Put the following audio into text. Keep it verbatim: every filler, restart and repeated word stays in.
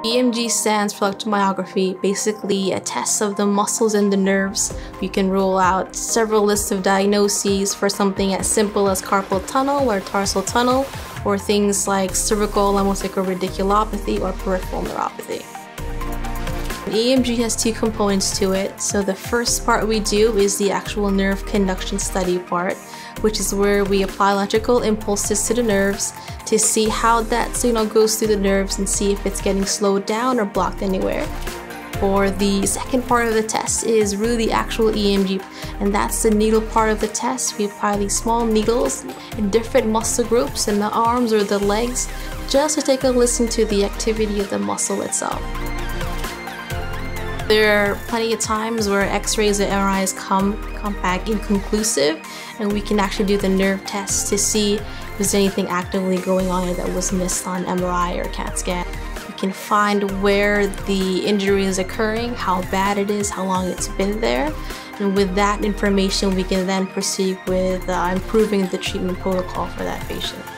E M G stands for electromyography, basically a test of the muscles and the nerves. You can rule out several lists of diagnoses for something as simple as carpal tunnel or tarsal tunnel, or things like cervical lumbocervical radiculopathy or peripheral neuropathy. E M G has two components to it. So the first part we do is the actual nerve conduction study part, which is where we apply electrical impulses to the nerves to see how that signal goes through the nerves and see if it's getting slowed down or blocked anywhere. For the second part of the test is really the actual E M G, and that's the needle part of the test. We apply these small needles in different muscle groups in the arms or the legs just to take a listen to the activity of the muscle itself. There are plenty of times where X-rays or M R Is come, come back inconclusive, and we can actually do the nerve test to see if there's anything actively going on that was missed on M R I or CAT scan. We can find where the injury is occurring, how bad it is, how long it's been there, and with that information we can then proceed with uh, improving the treatment protocol for that patient.